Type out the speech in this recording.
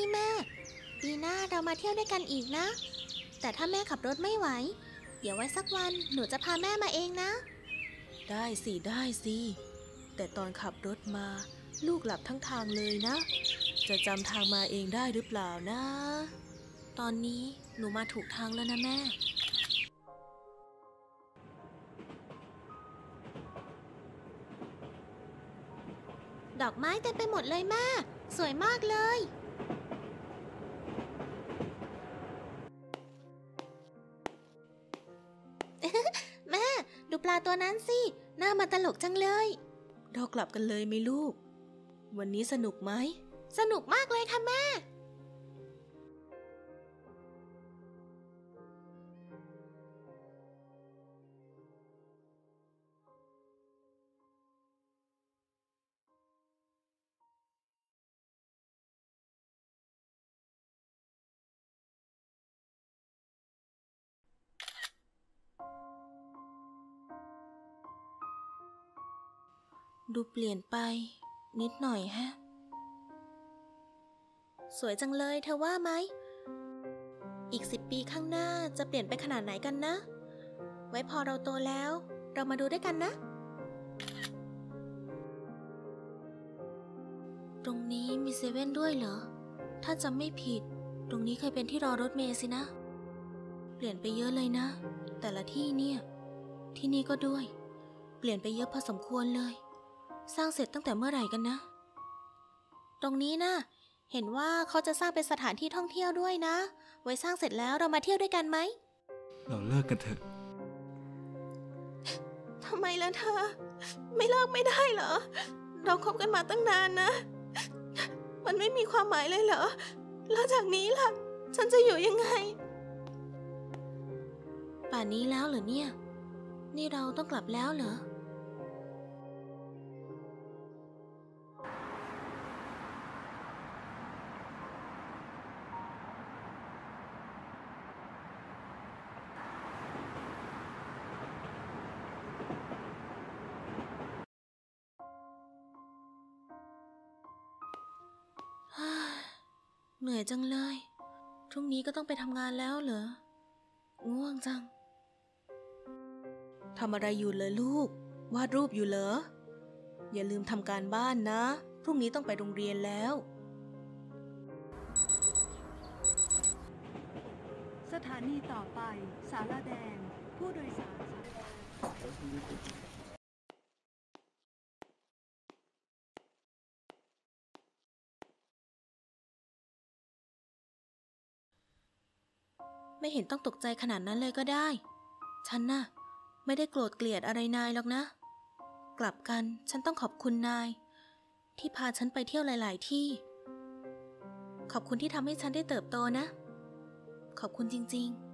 นี่แม่ปีหน้าเรามาเที่ยวด้วยกันอีกนะแต่ถ้าแม่ขับรถไม่ไหวเดี๋ยวไว้สักวันหนูจะพาแม่มาเองนะได้สิแต่ตอนขับรถมาลูกหลับทั้งทางเลยนะจะจำทางมาเองได้หรือเปล่านะตอนนี้หนูมาถูกทางแล้วนะแม่ดอกไม้เต็มไปหมดเลยแม่สวยมากเลย แม่ดูปลาตัวนั้นสิหน้ามันตลกจังเลยเรากลับกันเลยไหมลูกวันนี้สนุกไหมสนุกมากเลยค่ะแม่ดูเปลี่ยนไปนิดหน่อยฮะสวยจังเลยเธอว่าไหมอีก10 ปีข้างหน้าจะเปลี่ยนไปขนาดไหนกันนะไว้พอเราโตแล้วเรามาดูด้วยกันนะตรงนี้มีเซเว่นด้วยเหรอถ้าจำไม่ผิดตรงนี้เคยเป็นที่รอรถเมล์สินะเปลี่ยนไปเยอะเลยนะแต่ละที่เนี่ยที่นี่ก็ด้วยเปลี่ยนไปเยอะพอสมควรเลยสร้างเสร็จตั้งแต่เมื่อไหร่กันนะตรงนี้นะเห็นว่าเขาจะสร้างเป็นสถานที่ท่องเที่ยวด้วยนะไว้สร้างเสร็จแล้วเรามาเที่ยวด้วยกันไหมเราเลิกกันเถอะทำไมล่ะเธอไม่เลิกไม่ได้เหรอเราคบกันมาตั้งนานนะมันไม่มีความหมายเลยเหรอแล้วจากนี้ล่ะฉันจะอยู่ยังไงป่านนี้แล้วเหรอเนี่ยนี่เราต้องกลับแล้วเหรอเหนื่อยจังเลยพรุ่งนี้ก็ต้องไปทำงานแล้วเหรอง่วงจังทำอะไรอยู่เลยลูกวาดรูปอยู่เหรออย่าลืมทำการบ้านนะพรุ่งนี้ต้องไปโรงเรียนแล้วสถานีต่อไปสารแดงผู้โดยสารไม่เห็นต้องตกใจขนาดนั้นเลยก็ได้ฉันน่ะไม่ได้โกรธเกลียดอะไรนายหรอกนะกลับกันฉันต้องขอบคุณนายที่พาฉันไปเที่ยวหลายๆที่ขอบคุณที่ทำให้ฉันได้เติบโตนะขอบคุณจริงๆ